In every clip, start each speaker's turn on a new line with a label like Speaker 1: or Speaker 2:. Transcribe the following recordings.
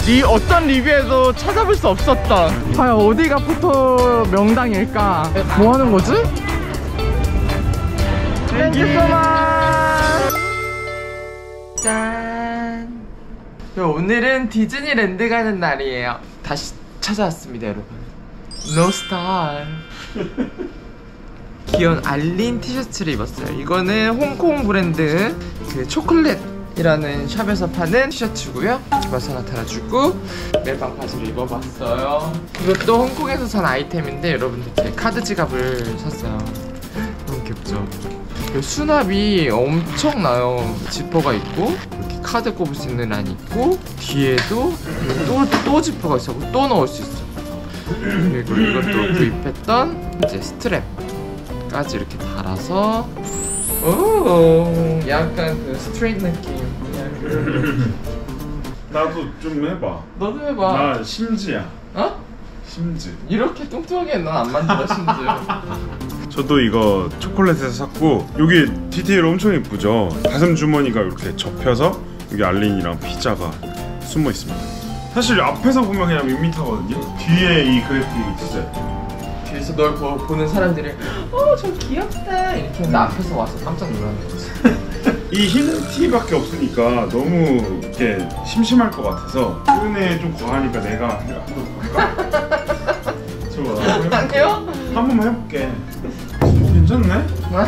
Speaker 1: 이 어떤 리뷰에도 찾아볼 수 없었던 과연 어디가 포토 명당일까? 뭐 하는 거지? 땡큐 소마. 짠. 오늘은 디즈니랜드 가는 날이에요. 다시 찾아왔습니다 여러분. 노스타일. 귀여운 알린 티셔츠를 입었어요. 이거는 홍콩 브랜드 그 초콜릿이라는 샵에서 파는 티셔츠고요. 기바사 나타나주고 멜빵 바지를 입어봤어요. 이것도 홍콩에서 산 아이템인데 여러분들 제 카드 지갑을 샀어요. 너무 귀엽죠? 수납이 엄청나요. 지퍼가 있고 이렇게 카드 꼽을 수 있는 란이 있고 뒤에도 또 지퍼가 있어. 또 넣을 수 있어. 그리고 이것도 구입했던 이제 스트랩까지 이렇게 달아서 오 약간 그 스트레이트 느낌.
Speaker 2: 나도 좀 해봐.
Speaker 1: 너도 해봐.
Speaker 2: 나 심지야.
Speaker 1: 어?
Speaker 2: 심지.
Speaker 1: 이렇게 뚱뚱하게 넌 안 만들어 심지.
Speaker 2: 저도 이거 초콜릿에서 샀고 여기 디테일 엄청 예쁘죠? 가슴 주머니가 이렇게 접혀서 여기 알린이랑 피자가 숨어 있습니다. 사실 앞에서 보면 그냥 밋밋하거든요? 뒤에 이 그래픽이 진짜
Speaker 1: 뒤에서 널 보는 사람들이 저 귀엽다 이렇게 했는데 앞에서 와서 깜짝 놀라는 거지.
Speaker 2: 이 흰 티밖에 없으니까 너무 이렇게 심심할 것 같아서 표현에 좀 과하니까 내가 한번 해볼까? 좋아.
Speaker 1: 아니요?
Speaker 2: 한 번만 해볼게. 괜찮네?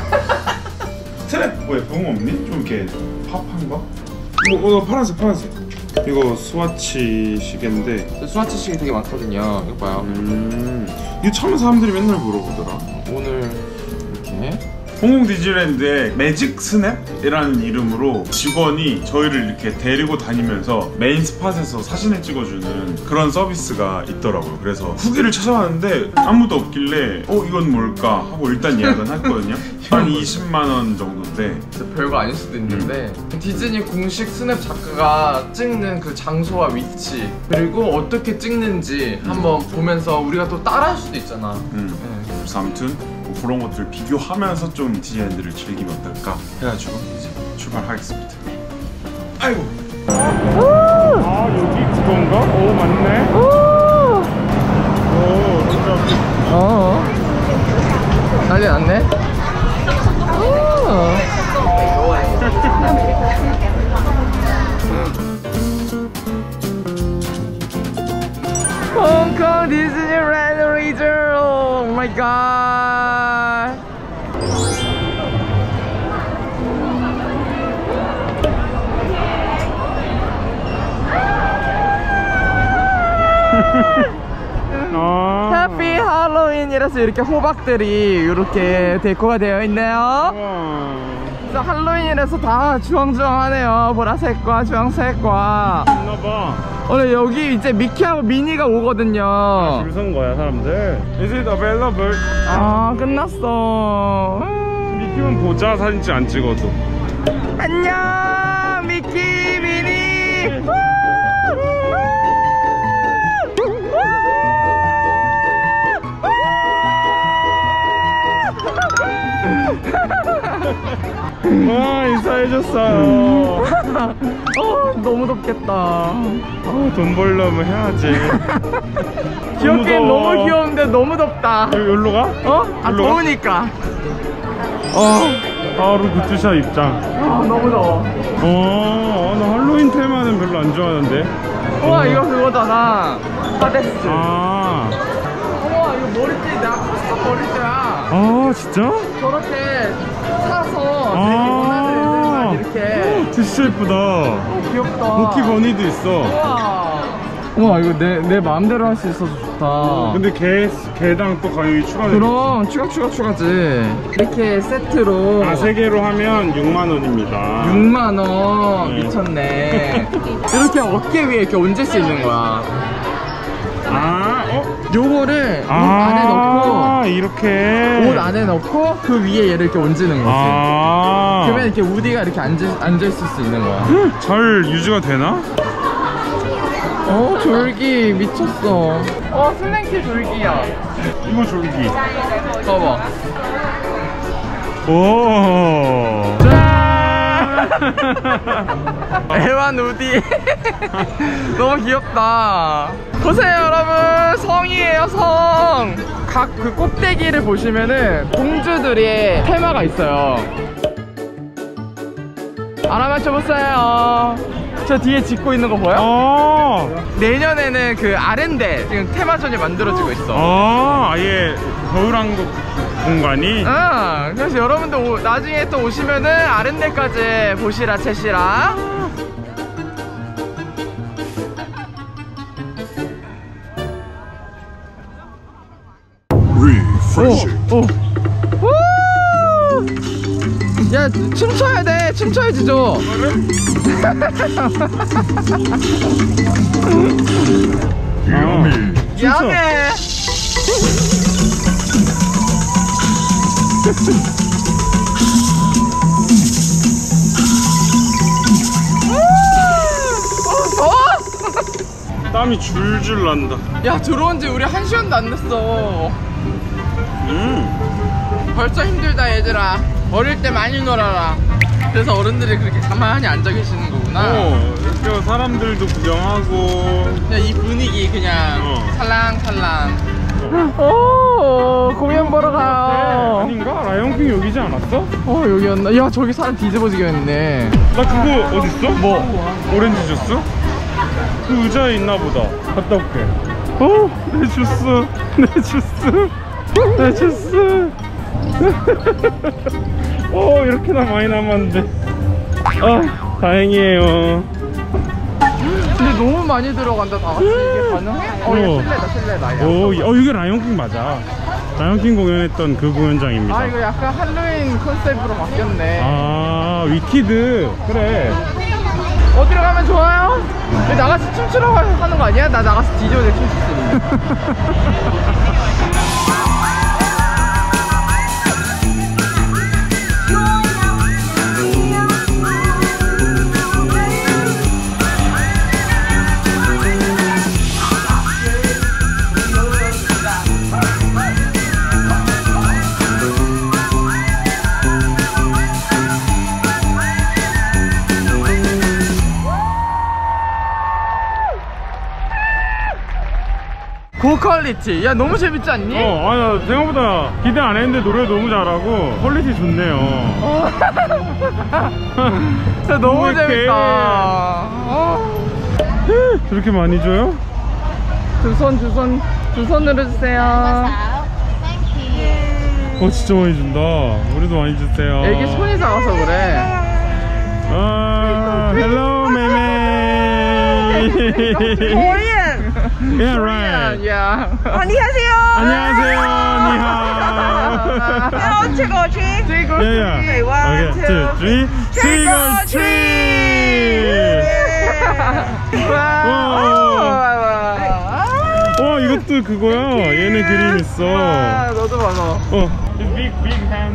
Speaker 2: 스트랩 뭐야? 부응 없니? 좀 이렇게 팝한 거? 파란색. 이거 스와치 시계인데
Speaker 1: 스와치 시계 되게 많거든요. 이거 봐요.
Speaker 2: 이거 처음 사람들이 맨날 물어보더라.
Speaker 1: 오늘 이렇게
Speaker 2: 홍콩 디즈니랜드의 매직 스냅이라는 이름으로 직원이 저희를 이렇게 데리고 다니면서 메인 스팟에서 사진을 찍어주는 그런 서비스가 있더라고요. 그래서 후기를 찾아봤는데 아무도 없길래 이건 뭘까 하고 일단 예약은 했거든요. 한 20만 원 정도인데
Speaker 1: 진짜 별거 아닐 수도 있는데 디즈니 공식 스냅 작가가 찍는 그 장소와 위치 그리고 어떻게 찍는지 한번 보면서 우리가 또 따라할 수도 있잖아.
Speaker 2: 그래서 아무튼 그런 것들을 비교하면서 좀 디즈니랜드를 즐기면 어떨까 해가지고 이제 출발하겠습니다. 아이고. 여기 그건가? 오 맞네. 오 진짜.
Speaker 1: 난리 났네. 홍콩 디즈니랜드 리저. 오 마이 갓. 해피 할로윈이라서 이렇게 호박들이 이렇게 데코가 되어 있네요. 그래서 할로윈이라서 다 주황주황하네요. 보라색과 주황색과.
Speaker 2: 있나봐.
Speaker 1: 오늘 여기 이제 미키하고 미니가 오거든요.
Speaker 2: 줄 선 거야 사람들. Is it available?
Speaker 1: 끝났어.
Speaker 2: 미키만 보자 사진 안 찍어도.
Speaker 1: 안녕 미키 미니.
Speaker 2: 인사해줬어요.
Speaker 1: 너무 덥겠다.
Speaker 2: 돈 벌려면 해야지.
Speaker 1: 귀엽긴 너무 귀여운데 너무 덥다.
Speaker 2: 여기로 가?
Speaker 1: 더우니까.
Speaker 2: 바로 굿즈샵 입장.
Speaker 1: 너무 더워.
Speaker 2: 나 할로윈 테마는 별로 안 좋아하는데.
Speaker 1: 우와 이거 그거잖아. 하데스.
Speaker 2: 우와
Speaker 1: 이거 머리띠 나 커스텀 머리띠야.
Speaker 2: 진짜?
Speaker 1: 저렇게 사서 되게 원하는 애들만 이렇게.
Speaker 2: 진짜 예쁘다.
Speaker 1: 귀엽다.
Speaker 2: 모키 버니도 있어.
Speaker 1: 우와 이거 내 마음대로 할 수 있어서 좋다.
Speaker 2: 근데 개당 또 가격이 추가돼.
Speaker 1: 그럼 추가지. 이렇게 세트로
Speaker 2: 3개로 하면 6만원입니다
Speaker 1: 6만원. 미쳤네. 이렇게 어깨 위에 이렇게 얹을 수 있는 거야. 요거를 옷 안에 넣고
Speaker 2: 이렇게
Speaker 1: 옷 안에 넣고 그 위에 얘를 이렇게 얹는 거지. 그러면 이렇게 우디가 이렇게 앉아있을 수 있는 거야.
Speaker 2: 잘 유지가 되나?
Speaker 1: 졸기 미쳤어. 슬랭키 졸기야.
Speaker 2: 이거 졸기.
Speaker 1: 봐봐.
Speaker 2: 오. 짠.
Speaker 1: 애완 우디. 너무 귀엽다. 보세요 여러분, 성이에요 성. 각 그 꼭대기를 보시면은 공주들의 테마가 있어요. 알아맞혀보세요. 저 뒤에 짓고 있는 거 보여? 내년에는 그 아렌데 지금 테마전이 만들어지고 있어.
Speaker 2: 아예 겨울왕국 공간이?
Speaker 1: 그래서 여러분들 나중에 또 오시면은 아렌데까지 보시라 채시라. 야, 춤춰야 돼. 춤춰야지 저. 야매.
Speaker 2: 땀이 줄줄 난다.
Speaker 1: 야, 들어온 지 우리 1시간도 안 됐어. 벌써 힘들다 얘들아. 어릴 때 많이 놀아라. 그래서 어른들이 그렇게 가만히 앉아 계시는 거구나.
Speaker 2: 이렇게 사람들도 구경하고
Speaker 1: 그냥 이 분위기 그냥 살랑살랑. 공연 보러 가요.
Speaker 2: 아닌가? 라이온킹 여기지 않았어?
Speaker 1: 여기였나? 야, 저기 사람 뒤집어지게 했네.
Speaker 2: 나 그거 어딨어? 뭐? 오렌지 주스? 그 의자에 있나 보다. 갔다 올게. 내 주스. 내 주스. 내 주스. 이렇게나 많이 남았는데. 다행이에요.
Speaker 1: 근데 너무 많이 들어간다 다 같이. 이게 가능해? 실례다.
Speaker 2: 이게 라이온킹 맞아. 라이온킹 공연했던 그 공연장입니다.
Speaker 1: 이거 약간 할로윈 컨셉으로 바뀌었네.
Speaker 2: 위키드. 그래.
Speaker 1: 어디로 가면 좋아요? 왜 나가서 춤추러 하는 거 아니야? 나 나가서 뒤집어져 춤출 수 있는데. 고퀄리티. 야, 너무 재밌지 않니?
Speaker 2: 생각보다 기대 안 했는데 노래 너무 잘하고 퀄리티 좋네요.
Speaker 1: 진짜 너무 재밌다.
Speaker 2: 저렇게 많이 줘요?
Speaker 1: 두 손으로 주세요.
Speaker 2: 진짜 많이 준다. 우리도 많이 주세요.
Speaker 1: 애기 손이 작아서 그래.
Speaker 2: 헬로 메메. Yeah, right.
Speaker 1: Yeah.
Speaker 3: 안녕하세요.
Speaker 2: 안녕하세요. 니하오.
Speaker 3: trick or treat.
Speaker 1: Trick or
Speaker 2: Yeah.
Speaker 1: treat.
Speaker 3: One,
Speaker 2: Okay, 2, 3. Trick or treat. 이것도 그거야. 얘네 그림 있어.
Speaker 1: 너도 봐봐.
Speaker 2: Big hand.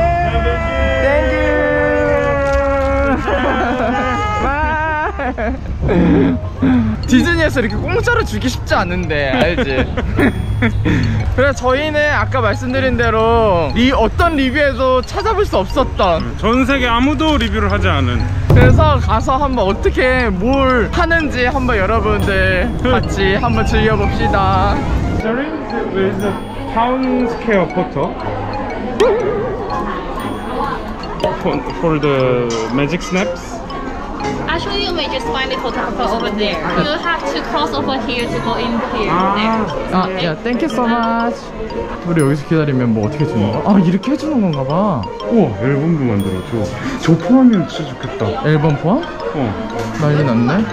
Speaker 1: 디즈니에서 이렇게 공짜로 주기 쉽지 않은데 알지? 그래서 저희는 아까 말씀드린 대로 어떤 리뷰에도 찾아볼 수 없었던,
Speaker 2: 전 세계 아무도 리뷰를 하지 않은,
Speaker 1: 그래서 가서 한번 어떻게 뭘 하는지 한번 여러분들 같이 한번 즐겨봅시다.
Speaker 2: There is a town scale photo for the magic snaps.
Speaker 4: Actually, you may just find the photographer over there. You have to cross over here to go in here. There.
Speaker 1: 야, thank you so much. 우리 여기서 기다리면 뭐 어떻게 주는 거야? 이렇게 해주는 건가 봐.
Speaker 2: 우와, 앨범도 만들어줘. 저 포함이면 진짜 좋겠다.
Speaker 1: 앨범 포함? 난리 났네.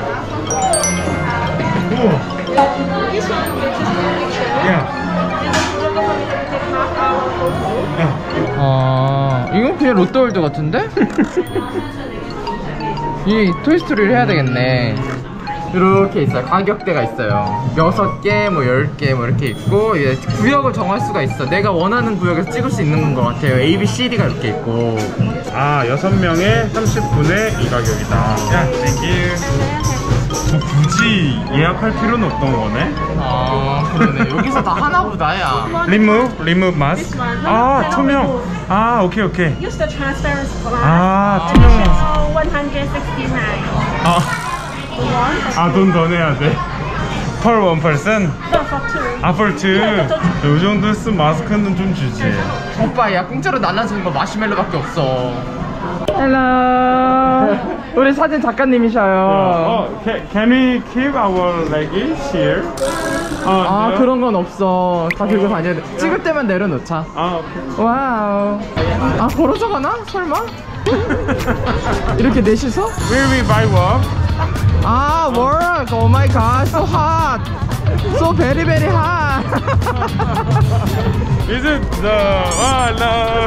Speaker 1: 이건 그냥 롯데월드 같은데? 이 토이스토리를 해야 되겠네. 이렇게 있어요. 가격대가 있어요. 6개, 뭐 10개 뭐 이렇게 있고, 이제 구역을 정할 수가 있어. 내가 원하는 구역에서 찍을 수 있는 것 같아요. A, B, C, D가 이렇게 있고.
Speaker 2: 6명에 30분에 이 가격이다. 야, 땡큐. 뭐 굳이 예약할 필요는 없던 거네.
Speaker 1: 아 그러네. 여기서 다 하나 보다 야.
Speaker 2: Remove mask. 아 투명. 아 오케이.
Speaker 3: Use the transparent glass.
Speaker 2: 아 투명 마스크.
Speaker 3: 169.
Speaker 2: 돈 더 내야 돼. Per one person?
Speaker 3: No, for two.
Speaker 2: 아 for two. 요 정도 했으면 마스크는 좀 주지.
Speaker 1: 오빠 야 공짜로 나눠주는 거 마시멜로밖에 없어. 헬로. 우리 사진 작가님이셔요.
Speaker 2: Can we keep our luggage here?
Speaker 1: 아
Speaker 2: no?
Speaker 1: 그런 건 없어. 다 들고 다녀야 돼. 찍을 때만 내려놓자.
Speaker 2: 아 오케이.
Speaker 1: 와우. 아 걸어서 가나? 설마? 이렇게 넷이서?
Speaker 2: Will we buy one?
Speaker 1: 아 work. Oh my god. So hot. So very very hot.
Speaker 2: Is it the no?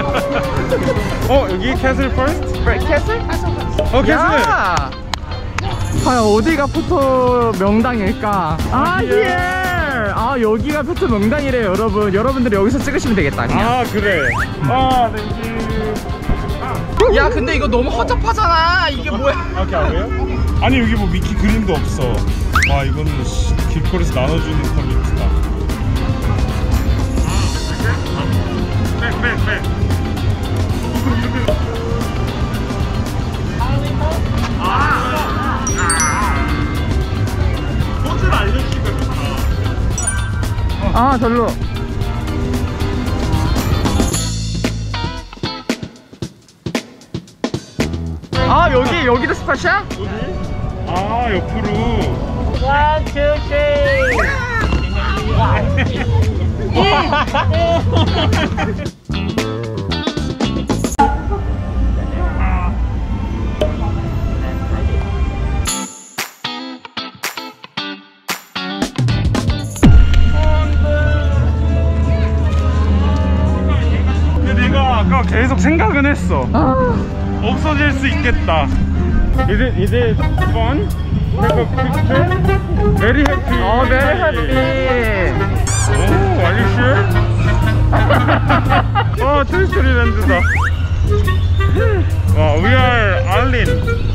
Speaker 2: 여기 캐슬 first?
Speaker 1: 캐슬?
Speaker 2: 캐슬.
Speaker 1: 야! 과연 어디가 포토 명당일까? 아 here. 아 여기가 포토 명당이래요 여러분. 여러분들이 여기서 찍으시면 되겠다 그냥.
Speaker 2: 아 그래. 땡큐.
Speaker 1: 야 근데 이거 너무 허접하잖아. 이게 뭐야?
Speaker 2: 왜요? 아니 여기 뭐 미키 그림도 없어. 와 이거는 길거리에서 나눠주는 퀄리티다. 백. 포즈를 알려주니까 좋다.
Speaker 1: 아 절로. 아 여기도 스팟이야?
Speaker 2: 옆으로.
Speaker 3: 1, 2, 3.
Speaker 2: 근데 내가 아까 계속 생각은 했어. 없어질 수 있겠다. Is it fun? Take a picture? Very happy.
Speaker 1: very happy.
Speaker 2: Oh, are you sure? 토이스토리랜드다. 와, we are Arlene.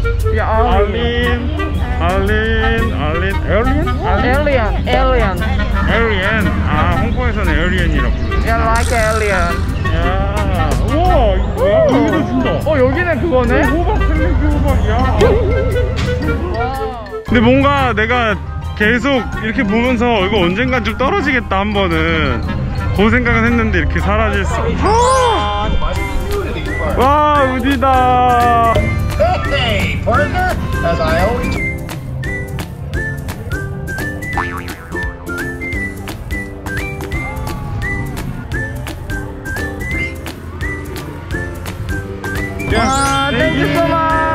Speaker 2: Alien. 홍콩에서는 Alien이라고 부르지.
Speaker 1: Yeah, like alien.
Speaker 2: 야, 우와, 이거 뭐야? 여기도 준다.
Speaker 1: 여기는 그거네.
Speaker 2: 호박 챌린지 호박이야. 근데 뭔가 내가 계속 이렇게 보면서 이거 언젠간 좀 떨어지겠다 한 번은 그 생각은 했는데 이렇게 사라질 수. 와, 우디다.
Speaker 1: Hey, partner. As I always. Thank you so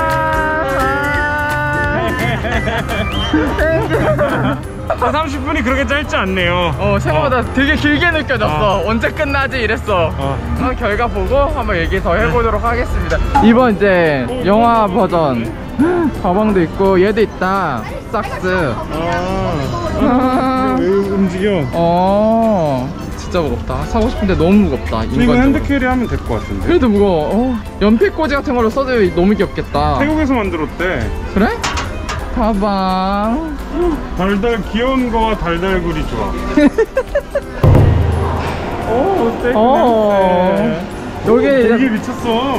Speaker 1: much.
Speaker 2: 30분이 그렇게 짧지 않네요.
Speaker 1: 생각보다 되게 길게 느껴졌어. 언제 끝나지 이랬어. 한번 결과 보고 한번 얘기 더 해보도록 하겠습니다. 이번 이제 영화 버전 가방도 있고 얘도 있다. 삭스.
Speaker 2: 왜 움직여?
Speaker 1: 진짜 무겁다. 사고 싶은데 너무 무겁다.
Speaker 2: 이거
Speaker 1: 인간적으로.
Speaker 2: 핸드캐리 하면 될 것 같은데.
Speaker 1: 그래도 무거워. 연필꽂이 같은 걸로 써도 너무 귀엽겠다.
Speaker 2: 태국에서 만들었대.
Speaker 1: 그래? 가방.
Speaker 2: 달달 귀여운 거와 달달구리 좋아. 오, 스테이크 냄새.
Speaker 1: 여기
Speaker 2: 되게 미쳤어.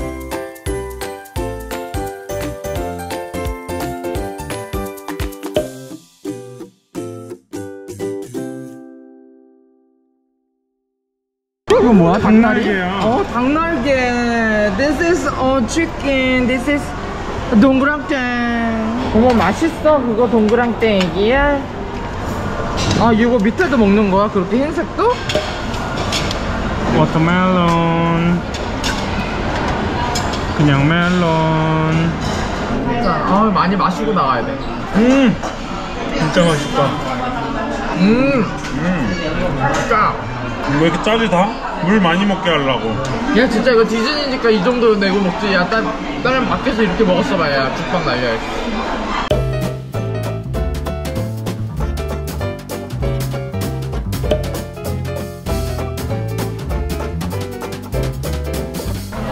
Speaker 1: 이거 뭐야?
Speaker 2: 닭날개야.
Speaker 1: 닭날개. This is chicken. This is 동그랑땡. 어머 맛있어. 그거 동그랑땡이야. 이거 밑에도 먹는 거야? 그렇게 흰색도?
Speaker 2: 워터멜론. 그냥 멜론.
Speaker 1: 많이 마시고 나가야 돼.
Speaker 2: 진짜 맛있다.
Speaker 1: 짜.
Speaker 2: 왜 이렇게 짜지 다? 물 많이 먹게 하려고.
Speaker 1: 야 진짜 이거 디즈니니까 이 정도 내고 먹지. 야 다른 밖에서 이렇게 먹었어 봐야 죽방 날려야지.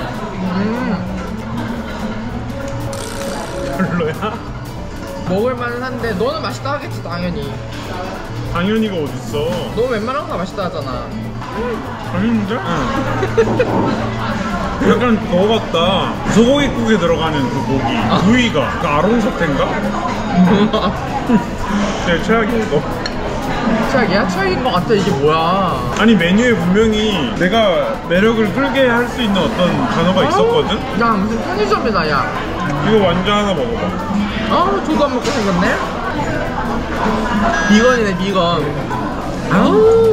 Speaker 1: 별로야? 먹을만은 하는데 너는 맛있다 하겠지 당연히.
Speaker 2: 당연히가 어딨어.
Speaker 1: 너 웬만한 거 다 맛있다 하잖아.
Speaker 2: 맛있는데? 약간 그거 같다. 소고기국에 들어가는 그 고기 부위가 그 아롱사태인가? 제 최악이야 이거.
Speaker 1: 최악이야? 최악인 거 같아. 이게 뭐야?
Speaker 2: 아니 메뉴에 분명히 내가 매력을 끌게 할 수 있는 어떤 단어가 있었거든?
Speaker 1: 야 무슨 편의점이다 야.
Speaker 2: 이거 완전 하나 먹어봐.
Speaker 1: 아우 저도 안 먹고 생겼네. 비건이네 비건. 아우.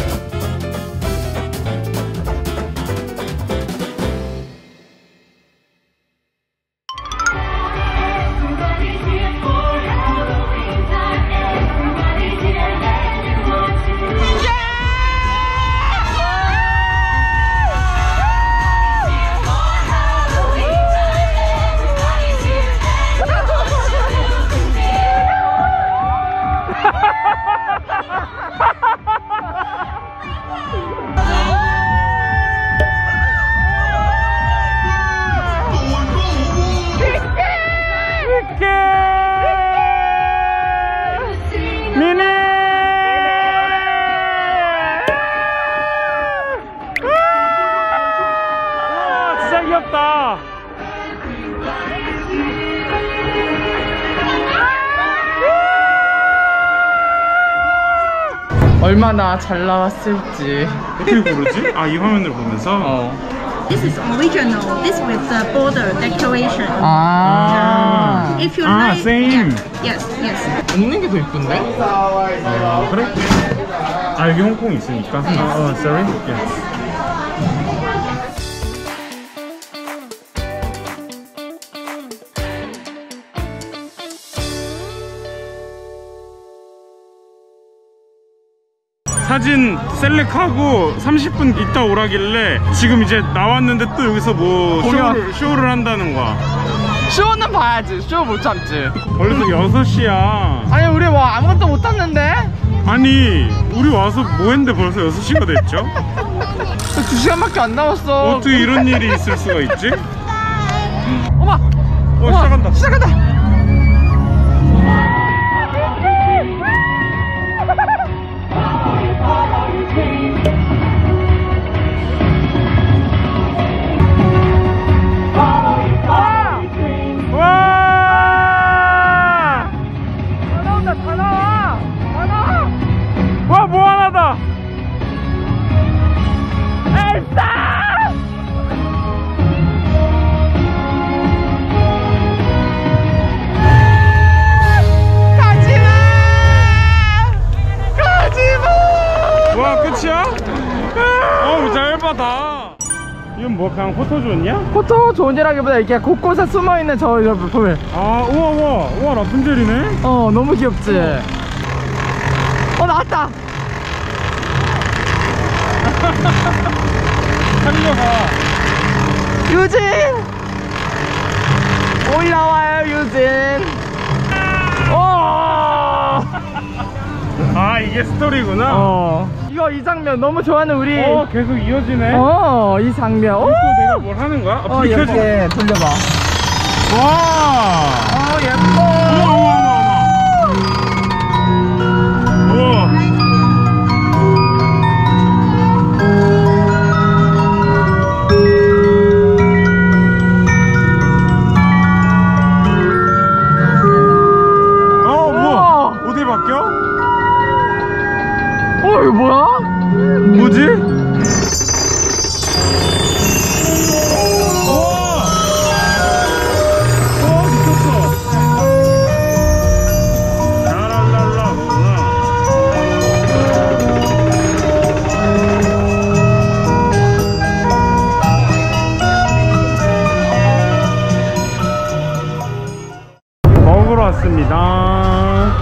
Speaker 2: 귀엽다.
Speaker 1: 얼마나 잘 나왔을지.
Speaker 2: 어떻게 고르지? 아, 이 화면을 보면서?
Speaker 5: This is original. This with the border decoration.
Speaker 1: 아.
Speaker 5: If you
Speaker 2: Ah,
Speaker 5: like,
Speaker 2: same.
Speaker 5: Yes, yes.
Speaker 1: 먹는 게 더 이쁜데?
Speaker 2: 그래? 아, 여기 홍콩 있으니까? sorry? Yes. 사진 셀렉하고 30분 있다 오라길래 지금 이제 나왔는데 또 여기서 뭐 쇼를 한다는 거야.
Speaker 1: 쇼는 봐야지. 쇼 못 참지.
Speaker 2: 벌써 6시야.
Speaker 1: 아니 우리 뭐 아무것도 못 탔는데?
Speaker 2: 아니 우리 와서 뭐 했는데 벌써 6시가 됐죠?
Speaker 1: 2시간밖에 안 남았어.
Speaker 2: 어떻게 이런 일이 있을 수가 있지?
Speaker 1: 어머!
Speaker 2: 시작한다.
Speaker 1: 시작한다!
Speaker 2: 와 무한하다. 와 끝이야? 어우 짧아다. 이건 뭐 그냥 포토존이야?
Speaker 1: 포토존이라기보다 이렇게 곳곳에 숨어있는 저 보면
Speaker 2: 아 우와 라푼젤이네.
Speaker 1: 너무 귀엽지? 나왔다!
Speaker 2: 살려가.
Speaker 1: 유진! 올라와요 유진!
Speaker 2: 아 이게 스토리구나.
Speaker 1: 이 장면 너무 좋아하는 우리
Speaker 2: 계속 이어지네.
Speaker 1: 이 장면
Speaker 2: 또 내가 뭘 하는 거야?
Speaker 1: 이렇게 돌려봐.
Speaker 2: 와
Speaker 1: 예뻐.
Speaker 2: 우와. 뭐야? 어디 바뀌어?
Speaker 1: 이거 뭐야?
Speaker 2: 뭐지? 미쳤어. 라랄랄라구나. 먹으러 왔습니다.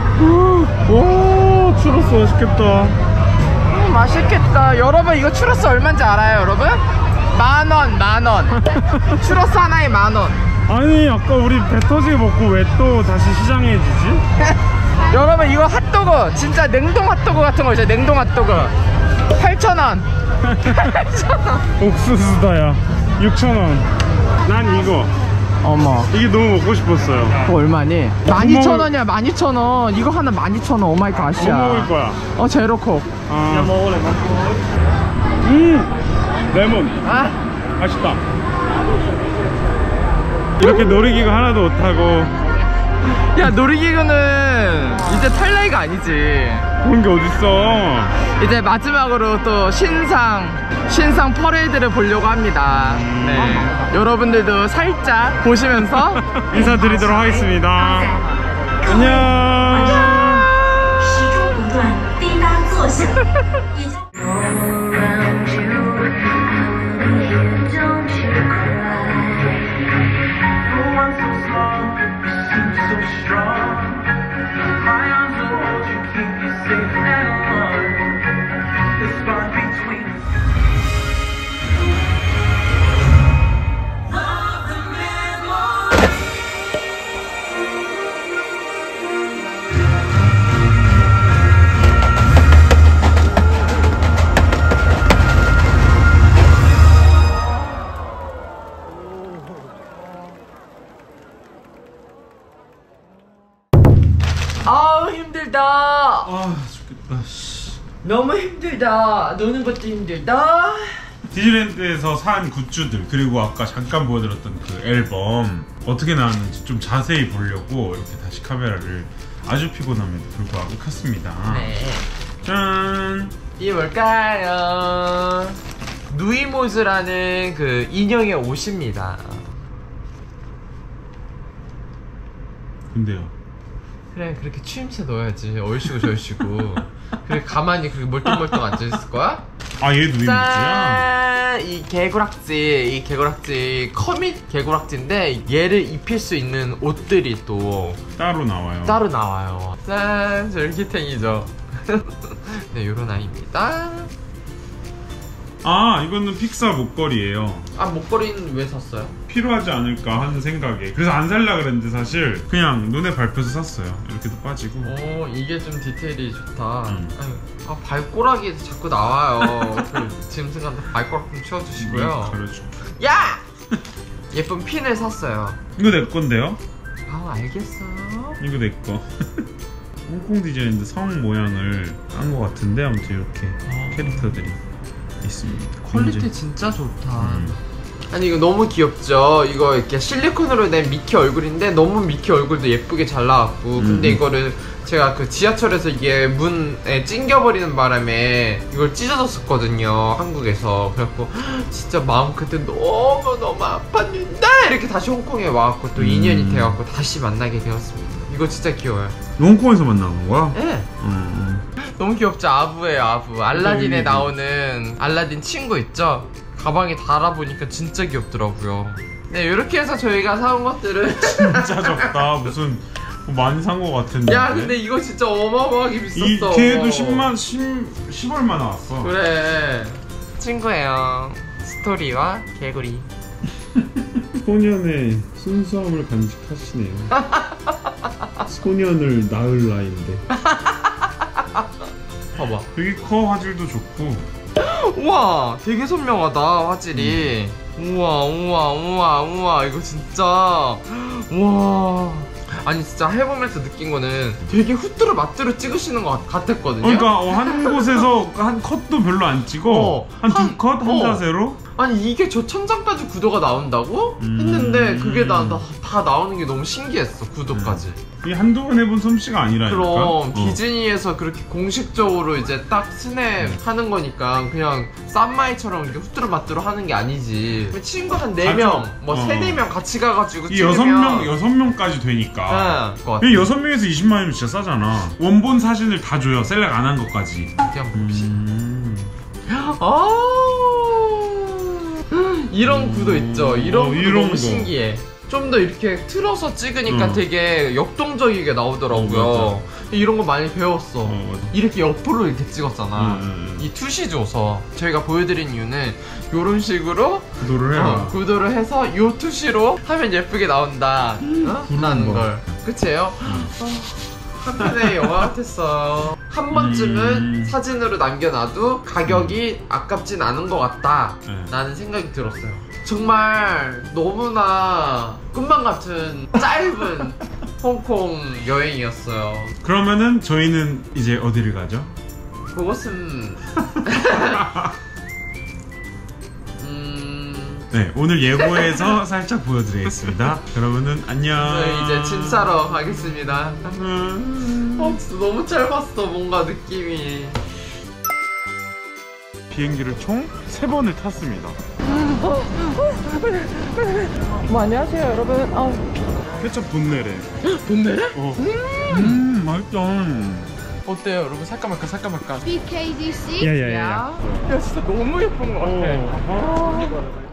Speaker 2: 오, 추러스 맛있겠다.
Speaker 1: 맛있겠다. 여러분 이거 추러스 얼마인지 알아요 여러분? 만원. 추러스 하나에 만원.
Speaker 2: 아니 아까 우리 배 터지게 먹고 왜 또 다시 시장에 지지?
Speaker 1: 여러분 이거 핫도그 진짜 냉동 핫도그 같은 거 있어요. 냉동 핫도그 8,000원. 8,000원.
Speaker 2: 옥수수다야 6,000원. 난 이거
Speaker 1: 어머,
Speaker 2: 이게 너무 먹고 싶었어요.
Speaker 1: 그거 얼마니? 12,000원이야. 12,000원. 이거 하나 12,000원. 오마이 갓이야.
Speaker 2: 뭐 먹을 거야?
Speaker 1: 제로콕.
Speaker 2: 레몬.
Speaker 1: 아,
Speaker 2: 맛있다. 이렇게 놀이기구 하나도 못 타고.
Speaker 1: 야, 놀이기구는 이제 탈 나이가 아니지.
Speaker 2: 그런 게 어딨어.
Speaker 1: 이제 마지막으로 또 신상 퍼레이드를 보려고 합니다. 네, 여러분들도 살짝 보시면서
Speaker 2: 인사드리도록 하겠습니다. 안녕.
Speaker 6: 时钟不断，叮当作响，也将。
Speaker 1: 아우, 힘들다.
Speaker 2: 아 죽겠다.
Speaker 1: 너무 힘들다. 노는 것도 힘들다.
Speaker 2: 디즈니랜드에서 산 굿즈들 그리고 아까 잠깐 보여드렸던 그 앨범 어떻게 나왔는지 좀 자세히 보려고 이렇게 다시 카메라를 아주 피곤함에도 불구하고 켰습니다.
Speaker 1: 네.
Speaker 2: 짠.
Speaker 1: 이게 뭘까요? 누이모즈라는 그 인형의 옷입니다.
Speaker 2: 근데요.
Speaker 1: 그래, 그렇게 추임새 넣어야지. 얼씨구 절씨구. 그래, 가만히 그렇게 멀뚱멀뚱 앉아있을 거야?
Speaker 2: 아, 얘 누이모즈야?
Speaker 1: 짠! 이 개구락지 커밋 개구락지인데 얘를 입힐 수 있는 옷들이 또
Speaker 2: 따로 나와요.
Speaker 1: 따로 나와요. 짠! 절기탱이죠. 네, 요런 아이입니다.
Speaker 2: 아, 이거는 픽사 목걸이에요.
Speaker 1: 아, 목걸이는 왜 샀어요?
Speaker 2: 필요하지 않을까 하는 생각에. 그래서 안 살라 그랬는데 사실 그냥 눈에 밟혀서 샀어요. 이렇게도 빠지고.
Speaker 1: 오, 이게 좀 디테일이 좋다.
Speaker 2: 음.
Speaker 1: 아유, 아, 발꼬락이 자꾸 나와요. 그 짐승한테 발꼬락 좀 치워주시고요.
Speaker 2: 가려줘.
Speaker 1: 야! 예쁜 핀을 샀어요.
Speaker 2: 이거 내 건데요?
Speaker 1: 아, 알겠어.
Speaker 2: 이거 내 거. 홍콩 디자인드 성 모양을 한 것 같은데 아무튼 이렇게 캐릭터들이 있습니다.
Speaker 1: 퀄리티 진짜 좋다. 아니, 이거 너무 귀엽죠? 이거 이렇게 실리콘으로 낸 미키 얼굴인데 너무 미키 얼굴도 예쁘게 잘 나왔고, 근데 이거를 제가 그 지하철에서 이게 문에 찡겨버리는 바람에 이걸 찢어졌었거든요, 한국에서. 그래갖고 진짜 마음 그때 너무 아팠는데 이렇게 다시 홍콩에 와갖고 또 인연이 돼갖고 다시 만나게 되었습니다. 이거 진짜 귀여워요.
Speaker 2: 홍콩에서 만난 거야?
Speaker 1: 네. 너무 귀엽죠? 아부예요, 아부. 알라딘에 나오는 알라딘 친구 있죠? 가방에 달아보니까 진짜 귀엽더라고요. 네, 이렇게 해서 저희가 사온 것들은
Speaker 2: 진짜 적다. 무슨 많이 산 거 같은데.
Speaker 1: 야, 근데 이거 진짜 어마어마하게 비쌌어.
Speaker 2: 이 걔도 10얼마 나왔어.
Speaker 1: 그래, 친구예요. 스토리와 개구리.
Speaker 2: 소년의 순수함을 간직하시네요. 소년을 낳을 나이인데.
Speaker 1: 봐봐.
Speaker 2: 되게 커. 화질도 좋고.
Speaker 1: 우와, 되게 선명하다, 화질이. 우와, 이거 진짜. 우와. 아니, 진짜 해보면서 느낀 거는 되게 후뚜루 마뚜루 찍으시는 것 같았거든요.
Speaker 2: 그러니까 한 곳에서 한 컷도 별로 안 찍어. 한 두 컷? 한 자세로?
Speaker 1: 아니, 이게 저 천장까지 구도가 나온다고? 했는데 그게 다 나오는 게 너무 신기했어, 구도까지.
Speaker 2: 이 한두 번 해본 솜씨가 아니라니까.
Speaker 1: 그럼 디즈니에서 그렇게 공식적으로 이제 딱 스냅 하는 거니까 그냥 쌈마이처럼 이렇게 후뚜루마뚜루 하는 게 아니지. 친구 한 4명, 뭐 3-4명 같이 가가지고
Speaker 2: 이
Speaker 1: 찍으면
Speaker 2: 6명까지 되니까.
Speaker 1: 네,
Speaker 2: 이 6명에서 20만원이면 진짜 싸잖아. 원본 사진을 다 줘요. 셀렉 안 한 것까지.
Speaker 1: 어디 한번 봅시다. 이런 구도 있죠. 이런 구도
Speaker 2: 이런
Speaker 1: 너무
Speaker 2: 거.
Speaker 1: 신기해. 좀 더 이렇게 틀어서 찍으니까 되게 역동적이게 나오더라고요. 이런 거 많이 배웠어.
Speaker 2: 맞아.
Speaker 1: 이렇게 옆으로 이렇게 찍었잖아. 이 투시 줘서 저희가 보여드린 이유는 이런 식으로
Speaker 2: 구도를 해라.
Speaker 1: 구도를 해서 요 투시로 하면 예쁘게 나온다 라는
Speaker 2: 거.
Speaker 1: 걸. 그치요? 한 편의 영화 같았어요. 한 번쯤은 사진으로 남겨놔도 가격이 아깝진 않은 것 같다 라는 생각이 들었어요. 정말 너무나 꿈만 같은 짧은 홍콩 여행이었어요.
Speaker 2: 그러면은 저희는 이제 어디를 가죠?
Speaker 1: 그것은
Speaker 2: 네, 오늘 예고해서 살짝 보여드리겠습니다. 그러면은 안녕.
Speaker 1: 저희 이제 짐 싸러 가겠습니다. 진짜 너무 짧았어, 뭔가 느낌이.
Speaker 2: 비행기를 총 3번을 탔습니다.
Speaker 1: 안녕하세요, 여러분.
Speaker 2: 케첩 돈내래.
Speaker 1: 돈 내래?
Speaker 2: 맛있다.
Speaker 1: 어때요, 여러분? 살까 말까, 살까 말까.
Speaker 4: BKDC?
Speaker 2: 야야야.
Speaker 1: 야, 진짜 너무 예쁜 것 같아.